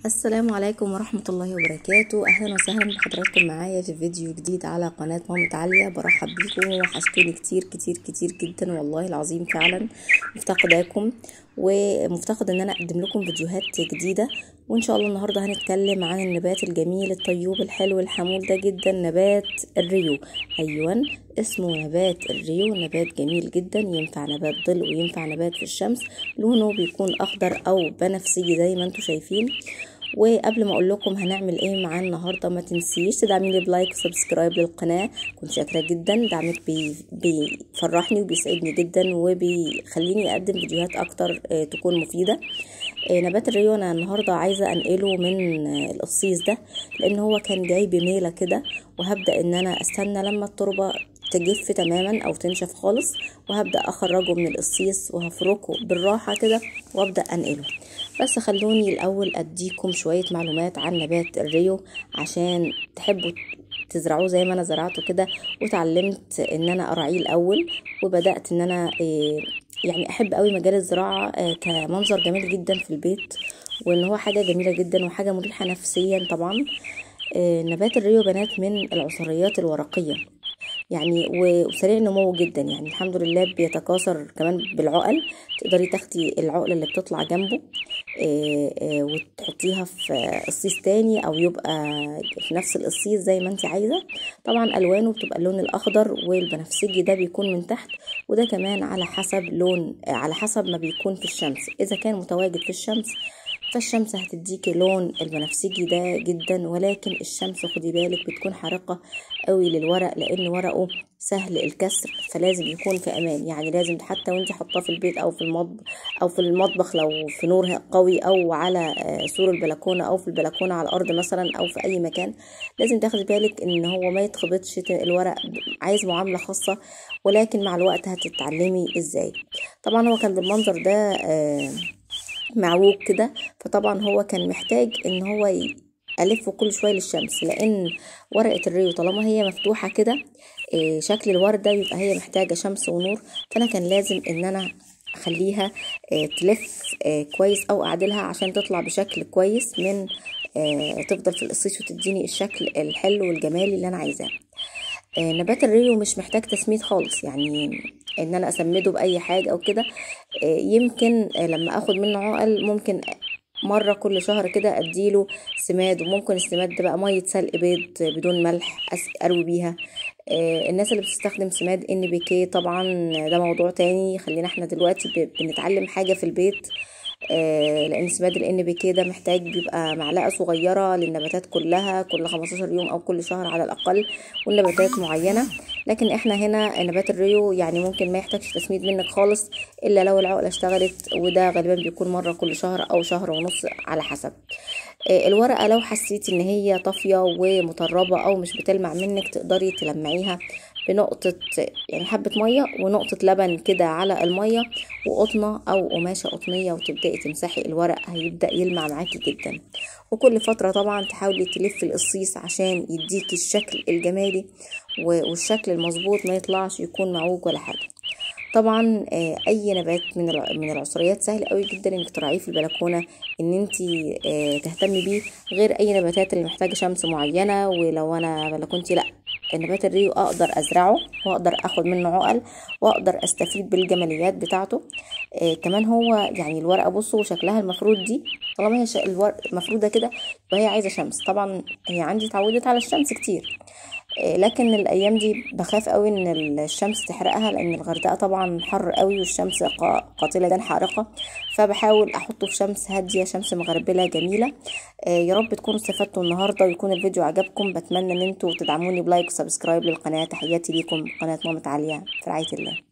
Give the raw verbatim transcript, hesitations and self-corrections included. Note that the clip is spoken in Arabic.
السلام عليكم ورحمة الله وبركاته. أهلا وسهلا بحضراتكم معايا في فيديو جديد على قناة مامة عالية. برحب بيكم وحشتوني كتير كتير كتير جدا، والله العظيم فعلا مفتقداكم ومفتقد ان انا اقدم لكم فيديوهات جديدة. وان شاء الله النهاردة هنتكلم عن النبات الجميل الطيوب الحلو الحمول ده جدا، نبات الريو. ايوه اسمه نبات الريو، نبات جميل جدا، ينفع نبات ظل وينفع نبات في الشمس. لونه بيكون اخضر او بنفسجي زي ما انتم شايفين. وقبل ما اقول لكم هنعمل ايه معاه النهارده، ما تنسيش تدعميني بلايك وسبسكرايب للقناه، كنت شاكره جدا. دعمك بي بيفرحني وبيسعدني جدا وبيخليني اقدم فيديوهات اكتر اه تكون مفيده. اه نبات الريو انا النهارده عايزه انقله من اه القصيص ده، لان هو كان جاي بميله كده، وهبدا ان انا استنى لما التربه تجف تماما او تنشف خالص، وهبدا اخرجه من القصيص وهفركه بالراحه كده وابدا انقله. بس خلوني الاول اديكم شويه معلومات عن نبات الريو عشان تحبوا تزرعوه زي ما انا زرعته كده. وتعلمت ان انا اراعيه الاول، وبدات ان انا يعني احب قوي مجال الزراعه كمنظر جميل جدا في البيت، وان هو حاجه جميله جدا وحاجه مريحه نفسيا طبعا. نبات الريو بنات من العصريات الورقيه يعني، وسريع نمو جدا، يعني الحمد لله بيتكاثر كمان بالعقل. تقدري تاخدي العقله اللي بتطلع جنبه وتحطيها في قصيص تاني، او يبقى في نفس القصيص زي ما انت عايزه. طبعا الوانه بتبقى اللون الاخضر والبنفسجي ده بيكون من تحت، وده كمان على حسب لون على حسب ما بيكون في الشمس. اذا كان متواجد في الشمس فالشمس هتديكي لون البنفسجي ده جدا، ولكن الشمس خدي بالك بتكون حارقة قوي للورق، لان ورقه سهل الكسر، فلازم يكون في امان. يعني لازم حتى وانت حطاه في البيت او في المطبخ او في المطبخ لو في نور قوي، او على سور البلكونه، او في البلكونه على الارض مثلا، او في اي مكان، لازم تاخدي بالك ان هو ما يتخبطش. الورق عايز معامله خاصه، ولكن مع الوقت هتتعلمي ازاي. طبعا هو كان بالمنظر ده آه معوج كده، فطبعا هو كان محتاج ان هو ألفه كل شوية للشمس، لان ورقة الريو طالما هي مفتوحة كده شكل الوردة بيبقى هي محتاجة شمس ونور. فانا كان لازم ان انا اخليها تلف كويس او اعدلها عشان تطلع بشكل كويس، من تفضل في القصيص وتديني الشكل الحلو والجمالي اللي انا عايزاه. نبات الريو مش محتاج تسميد خالص، يعني ان انا اسمده باي حاجه او كده. يمكن لما اخد منه عقل ممكن مره كل شهر كده اديله سماد، وممكن السماد ده بقى ميه سلق بيض بدون ملح اروي بيها. الناس اللي بتستخدم سماد ان بي كي طبعا ده موضوع تاني. خلينا احنا دلوقتي بنتعلم حاجه في البيت، آه لان سماد الان بي كي ده محتاج بيبقى معلقه صغيره للنباتات كلها كل خمستاشر يوم او كل شهر على الاقل، والنباتات معينه. لكن احنا هنا نبات الريو يعني ممكن ما يحتاجش تسميد منك خالص، الا لو العقله اشتغلت، وده غالبا بيكون مره كل شهر او شهر ونص على حسب. آه الورقه لو حسيتي ان هي طافيه ومطربه او مش بتلمع منك، تقدري تلمعيها بنقطة يعني حبة مية ونقطة لبن كده على المية وقطنة أو قماشة قطنية، وتبدأي تمسحي الورق، هيبدأ يلمع معاكي جدا. وكل فترة طبعا تحاولي تلفي القصيص عشان يديكي الشكل الجمالي والشكل المظبوط، ما يطلعش يكون معوج ولا حاجة. طبعا اي نبات من من العصريات سهل قوي جدا انك تراعيه في البلكونه، ان انت تهتمي بيه، غير اي نباتات اللي محتاجه شمس معينه. ولو انا بلكونتي لا، نبات الريو اقدر ازرعه واقدر اخد منه عقل واقدر استفيد بالجماليات بتاعته. آه كمان هو يعني الورقه بصوا شكلها المفروض دي، طالما هي الورقه مفروده كده فهي عايزه شمس. طبعا هي عندي اتعودت على الشمس كتير، لكن الايام دي بخاف قوي ان الشمس تحرقها، لان الغردقه طبعا حر قوي والشمس قاتله جدا حارقه. فبحاول احطه في شمس هاديه، شمس مغربله جميله. يا رب تكونوا استفدتوا النهارده ويكون الفيديو عجبكم. بتمنى ان انتوا تدعموني بلايك وسبسكرايب للقناه. تحياتي ليكم، قناه مامة عالية في رعايه الله.